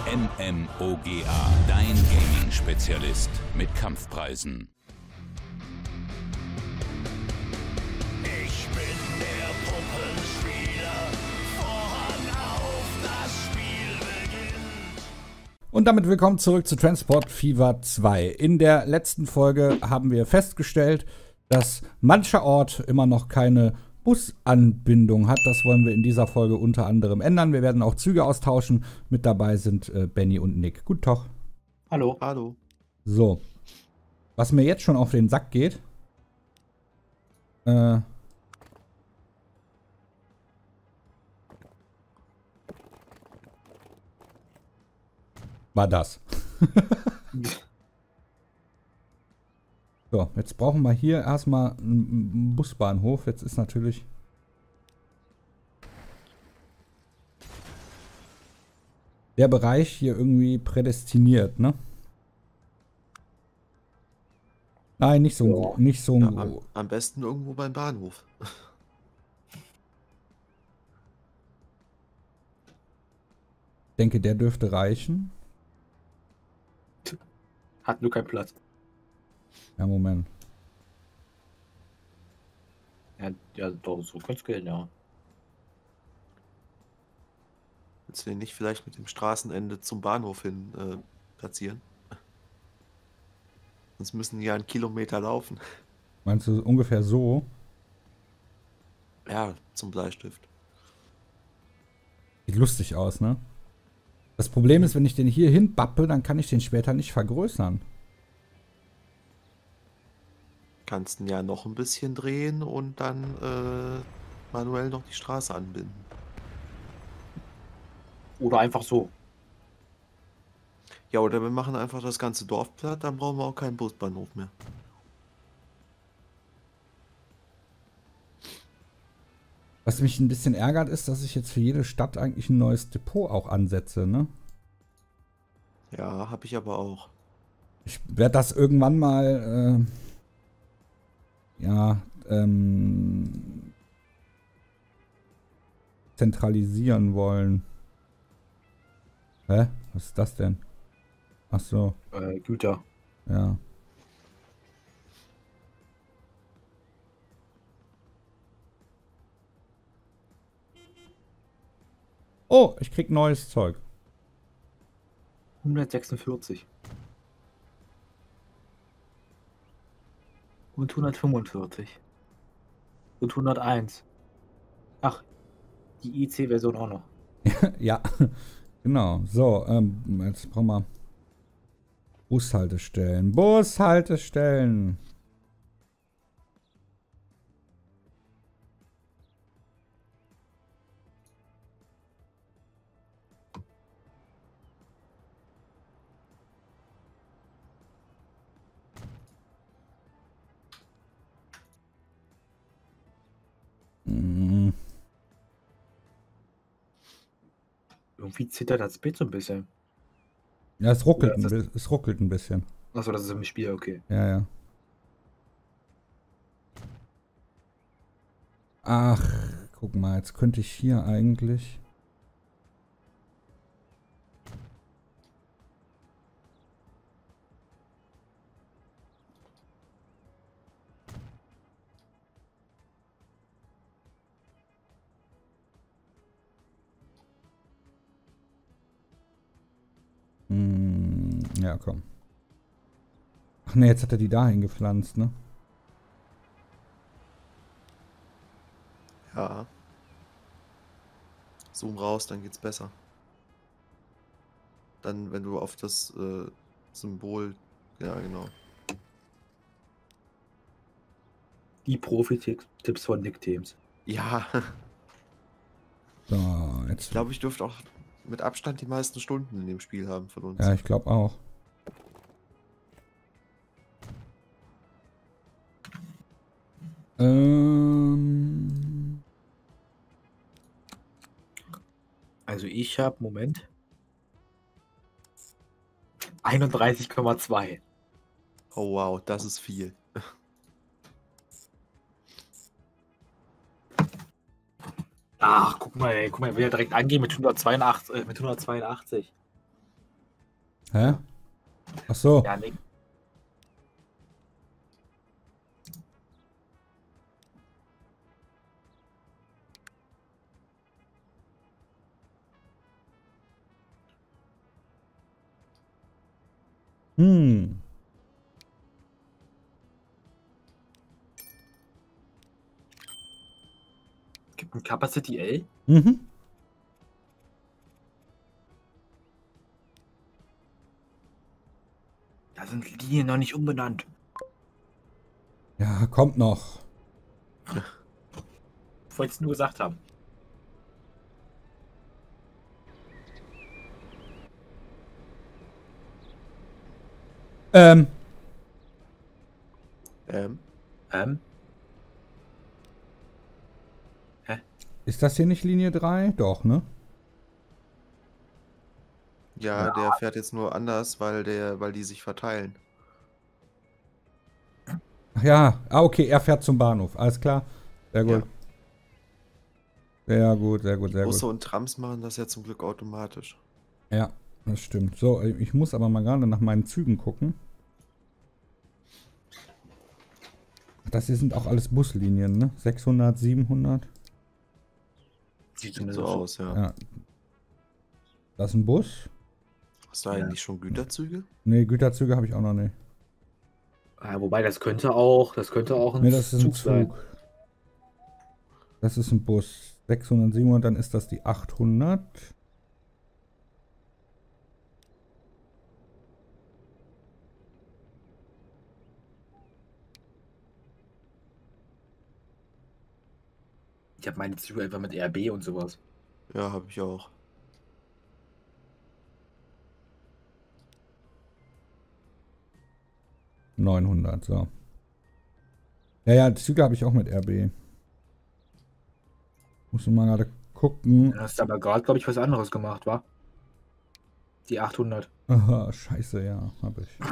MMOGA, dein Gaming-Spezialist mit Kampfpreisen. Ich bin der Puppenspieler, Vorhang auf, das Spiel beginnt. Und damit willkommen zurück zu Transport Fever 2. In der letzten Folge haben wir festgestellt, dass mancher Ort immer noch keine Busanbindung hat. Das wollen wir in dieser Folge unter anderem ändern. Wir werden auch Züge austauschen. Mit dabei sind Benny und Nick. Guten Tag. Hallo. Hallo. So. Was mir jetzt schon auf den Sack geht, war das. So, jetzt brauchen wir hier erstmal einen Busbahnhof. Jetzt ist natürlich der Bereich hier irgendwie prädestiniert, ne? Nein, nicht so, nicht so. Ja, am besten irgendwo beim Bahnhof. Ich denke, der dürfte reichen. Hat nur keinen Platz. Ja, Moment. Ja, doch, so könnte es gehen, ja. Willst du den nicht vielleicht mit dem Straßenende zum Bahnhof hin platzieren? Sonst müssen die ja einen Kilometer laufen. Meinst du ungefähr so? Ja, zum Bleistift. Sieht lustig aus, ne? Das Problem ist, wenn ich den hier hinbappe, dann kann ich den später nicht vergrößern. Kannst ihn ja noch ein bisschen drehen und dann manuell noch die Straße anbinden. Oder einfach so. Ja, oder wir machen einfach das ganze Dorf platt, dann brauchen wir auch keinen Busbahnhof mehr. Was mich ein bisschen ärgert, ist, dass ich jetzt für jede Stadt eigentlich ein neues Depot auch ansetze, ne? Ja, habe ich aber auch. Ich werde das irgendwann mal, zentralisieren wollen. Hä? Was ist das denn? Ach so, Güter. ja. Oh, ich krieg neues Zeug. 146. Und 145. Und 101. Ach, die IC-Version auch noch. Ja, genau. So, jetzt brauchen wir Bushaltestellen. Bushaltestellen. Mhm. Irgendwie zittert das Bild so ein bisschen. Ja, es ruckelt, Ja, es ruckelt ein bisschen. Achso, das ist im Spiel, okay. Ja, ja. Ach, guck mal, jetzt könnte ich hier eigentlich. Ja, komm. Ach ne, jetzt hat er die dahin gepflanzt, ne? Ja. Zoom raus, dann geht's besser. Dann, wenn du auf das Symbol... Ja, genau. Die Profi-Tipps von Nick Teams. Ja, So, jetzt. ich glaube, ich dürfte auch mit Abstand die meisten Stunden in dem Spiel haben von uns. Ja, ich glaube auch. Also ich habe, Moment, 31,2. Oh wow, das ist viel. Ach, guck mal, ey, guck mal, er will ja direkt angehen mit 182. Hä? Ach so. Ja, nee. Hm. Gibt ein Capacity L? Mhm. Da sind Linien noch nicht umbenannt. Ja, kommt noch. Ich wollte es nur gesagt haben. Ähm, Ist das hier nicht Linie 3? Doch, ne? ja, der fährt jetzt nur anders, weil die sich verteilen. Ach ja. Ah, okay, er fährt zum Bahnhof. Alles klar. Sehr gut. Sehr gut, sehr gut, sehr Busse gut. und Trams machen das ja zum Glück automatisch. Ja, das stimmt. So, ich muss aber mal gerade nach meinen Zügen gucken. Das hier sind auch alles Buslinien, ne? 600, 700. Sieht Sieht so aus, ja. Ja. Das ist ein Bus. Hast du eigentlich schon Güterzüge? Ne, Güterzüge habe ich auch noch nicht. Ja, wobei, das könnte auch ein Ne, das ist ein sein. Zug. Das ist ein Bus. 600, 700, dann ist das die 800. Ich habe meine Züge einfach mit RB und sowas. Ja, habe ich auch. – 900, so. Ja, Züge habe ich auch mit RB. Muss mal gerade gucken. Du hast aber gerade, glaube ich, was anderes gemacht, wa? Die 800. Aha, scheiße, ja, habe ich.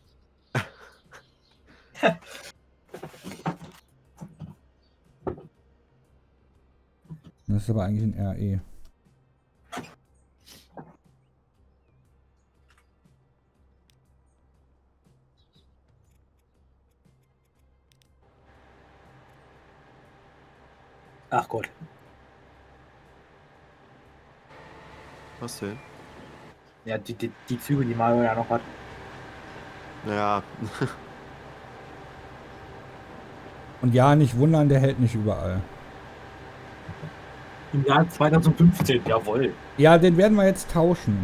Das ist aber eigentlich ein RE. Ach Gott. Was denn? Ja, die Züge, die Mario ja noch hat. Ja, Und ja, nicht wundern, der hält nicht überall. Im Jahr 2015, jawohl. Ja, den werden wir jetzt tauschen.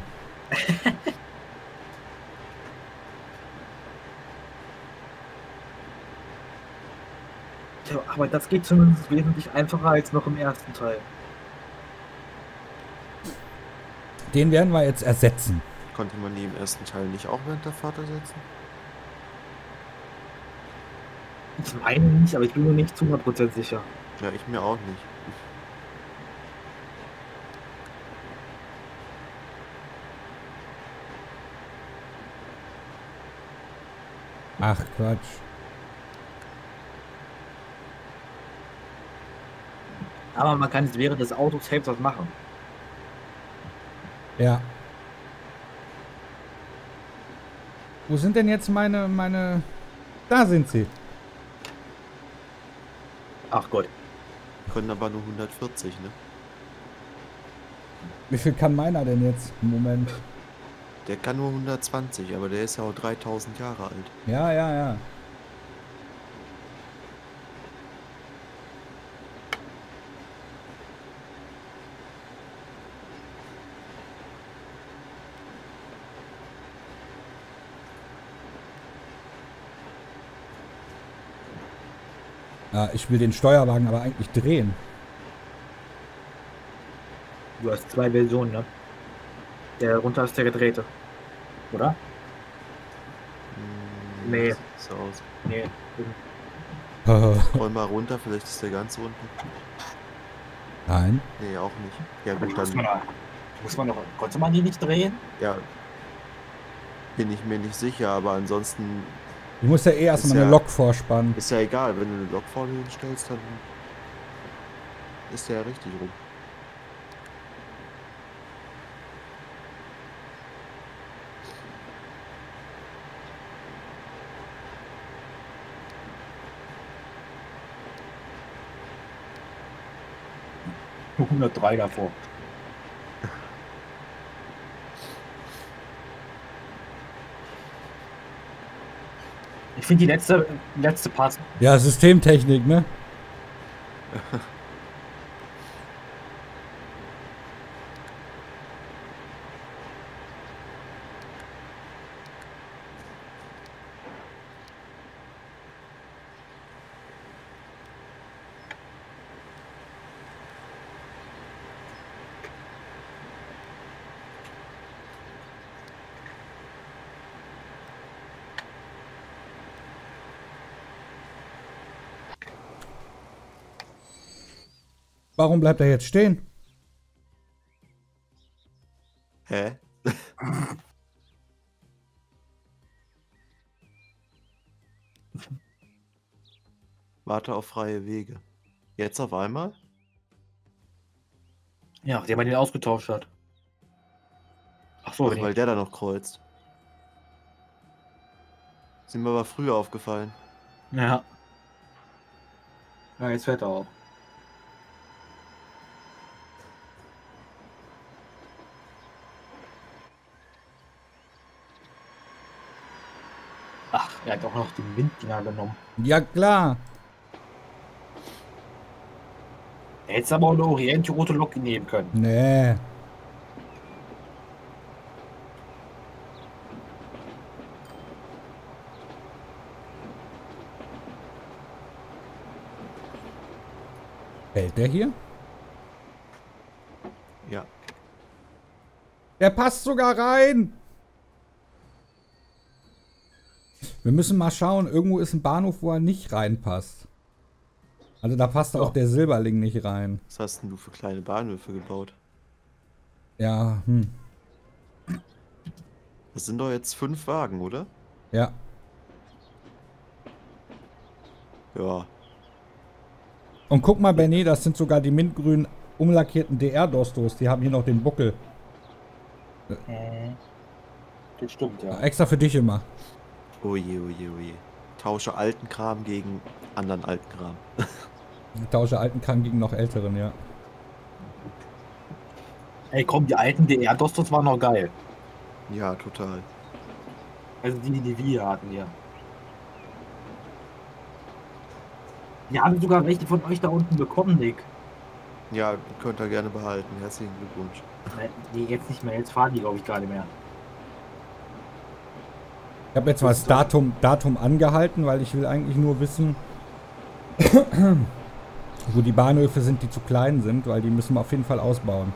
Ja, aber das geht zumindest wesentlich einfacher als noch im ersten Teil. Den werden wir jetzt ersetzen. konnte man die im ersten Teil nicht auch während der Fahrt ersetzen? Ich meine nicht, aber ich bin mir nicht zu 100% sicher. Ja, ich mir auch nicht. Ach, Quatsch. Aber man kann es während des Autos selbst was machen. Ja. Wo sind denn jetzt meine... Da sind sie. Ach Gott. Können aber nur 140, ne? Wie viel kann meiner denn jetzt im Moment? Der kann nur 120, aber der ist ja auch 3000 Jahre alt. Ja, ja, ja. Ja, ich will den Steuerwagen aber eigentlich drehen. Du hast zwei Versionen, ne? Der runter ist der gedrehte. Oder? Nee. Sieht so aus. Nee. Roll mal runter, vielleicht ist der ganz unten. Nein. Nee, auch nicht. Ja gut, Muss man noch. Konnte man die nicht drehen? ja. Bin ich mir nicht sicher, aber ansonsten Ich muss ja eh erstmal Ist eine ja- Lok vorspannen. ist ja egal, wenn du eine Lok vorne hinstellst, dann ist der ja richtig rum. 103 davor. Ich finde die letzte Part. Ja, Systemtechnik, ne? Warum bleibt er jetzt stehen? Hä? Warte auf freie Wege. Jetzt auf einmal? Ja, der man den ausgetauscht hat. Ach so, Ach, weil der da noch kreuzt. Ist mir aber früher aufgefallen. ja. Ja, jetzt fährt er auch. Ach, er hat auch noch den Winddinger genommen. Ja, klar. Er hätte aber auch eine Orient-rote Lok nehmen können. Nee. Hält der hier? Ja. Der passt sogar rein. Wir müssen mal schauen. Irgendwo ist ein Bahnhof, wo er nicht reinpasst. Also da passt auch der Silberling nicht rein. Was hast denn du für kleine Bahnhöfe gebaut? Ja, Das sind doch jetzt 5 Wagen, oder? Ja. Ja. Und guck mal, Benny, das sind sogar die mintgrün umlackierten DR-Dostos. Die haben hier noch den Buckel. Das stimmt, ja. Extra für dich immer. Oje, oje, oje. Tausche alten Kram gegen anderen alten Kram. Ich tausche alten Kram gegen noch älteren, ja. Ey, komm, die alten DR-Dostos waren noch geil. Ja, total. Also die wir hatten hier. Wir haben sogar welche von euch da unten bekommen, Nick. Ja, könnt ihr gerne behalten. Herzlichen Glückwunsch. Nee, jetzt nicht mehr. Jetzt fahren die, glaube ich, gar nicht mehr. Ich habe jetzt mal das Datum angehalten, weil ich will eigentlich nur wissen, wo die Bahnhöfe sind, die zu klein sind, weil die müssen wir auf jeden Fall ausbauen.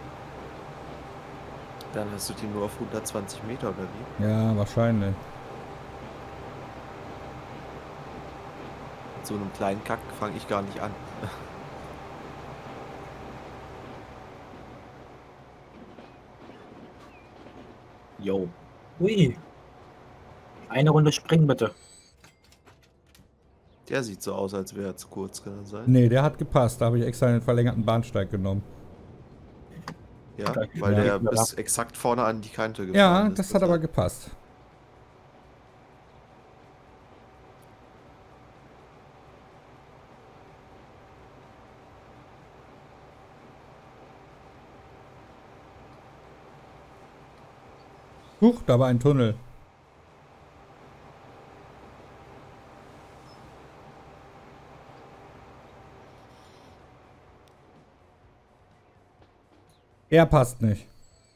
Dann hast du die nur auf 120 Meter oder wie? Ja, wahrscheinlich. Mit so einem kleinen Kack fange ich gar nicht an. Jo. Ui. Eine Runde springen, bitte. Der sieht so aus, als wäre er zu kurz, kann das sein? Nee, der hat gepasst. Da habe ich extra den verlängerten Bahnsteig genommen. Ja, weil Ja. der bis exakt vorne an die Kante gefahren Ja, ist. das hat aber gepasst. Huch, da war ein Tunnel. Er passt nicht.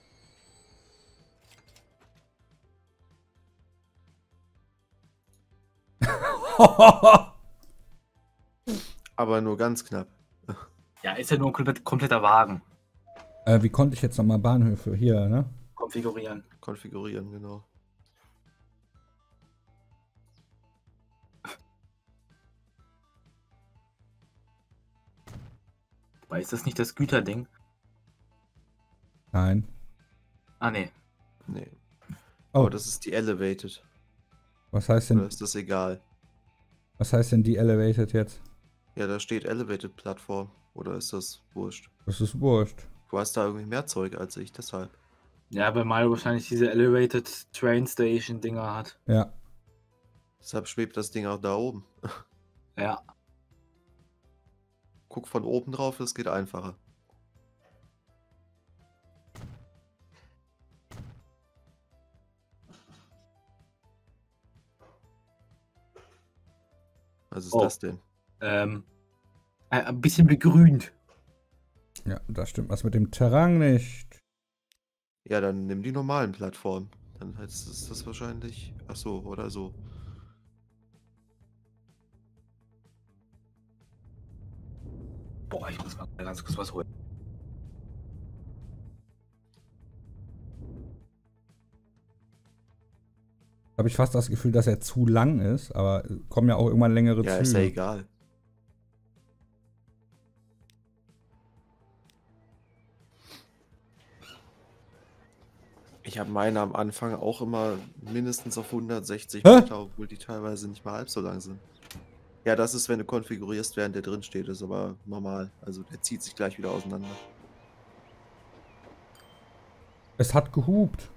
Aber nur ganz knapp. Ja, ist ja nur ein kompletter Wagen. Wie konnte ich jetzt nochmal Bahnhöfe hier, ne? Konfigurieren. Konfigurieren, genau. Weil ist das nicht das Güterding? Nein. Ah, nee. Nee. Oh, Aber das ist die Elevated. was heißt Oder denn, ist das egal? was heißt denn die Elevated jetzt? Ja, da steht Elevated Plattform. Oder ist das wurscht? Das ist wurscht. Du hast da irgendwie mehr Zeug als ich, deshalb. Ja, weil Mario wahrscheinlich diese Elevated Train Station Dinger hat. Ja. Deshalb schwebt das Ding auch da oben. Ja. Guck von oben drauf, das geht einfacher. Was ist Oh. das denn? Ein bisschen begrünt. Ja, da stimmt was mit dem Terrain nicht. Ja, dann nimm die normalen Plattformen. Dann heißt es das wahrscheinlich. Ach so, oder so. Boah, ich muss mal ganz kurz was holen. Habe ich fast das Gefühl, dass er zu lang ist, aber kommen ja auch irgendwann längere Ja, Züge. ist ja egal. Ich habe meine am Anfang auch immer mindestens auf 160 Hä? Meter, obwohl die teilweise nicht mal halb so lang sind. Ja, das ist, wenn du konfigurierst, während der drin steht, ist aber normal. Also der zieht sich gleich wieder auseinander. Es hat gehupt.